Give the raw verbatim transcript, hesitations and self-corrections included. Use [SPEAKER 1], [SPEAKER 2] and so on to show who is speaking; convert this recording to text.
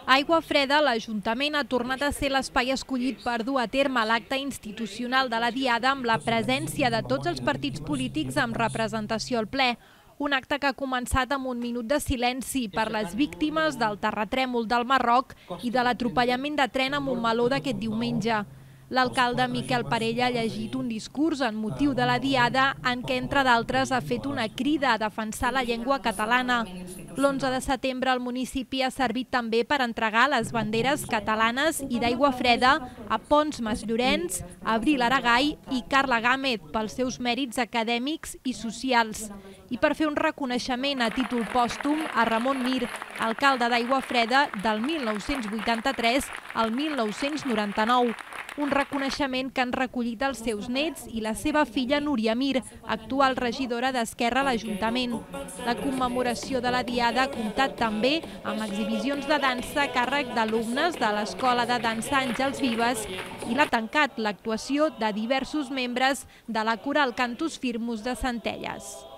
[SPEAKER 1] Aigua Freda, l'Ajuntament ha tornat a ser l'espai escollit per dur a terme l'acte institucional de la Diada amb la presència de tots els partits polítics amb representació al ple. Un acte que ha començat amb un minut de silenci per les víctimes del terratrèmol del Marroc i de l'atropellament de tren a Montmeló d'aquest diumenge. L'alcalde Miquel Parella ha llegit un discurs en motiu de la Diada en què, entre d'altres, ha fet una crida a defensar la llengua catalana. L'onze de setembre el municipi ha servit també per entregar les banderes catalanes i d'Aigua Freda a Pons Masllorens, Abril Aragai i Carla Gámez pels seus mèrits acadèmics i socials. I per fer un reconeixement a títol pòstum a Ramon Mir, alcalde d'Aigua Freda del mil nou-cents vuitanta-tres al mil nou-cents noranta-nou. Un reconeixement que han recollit els seus nets i la seva filla Núria Mir, actual regidora d'Esquerra a l'Ajuntament. La commemoració de la Diada ha comptat també amb exhibicions de dansa a càrrec d'alumnes de l'Escola de Dansa Àngels Vives i l'ha tancat l'actuació de diversos membres de la coral Cantus Firmus de Centelles.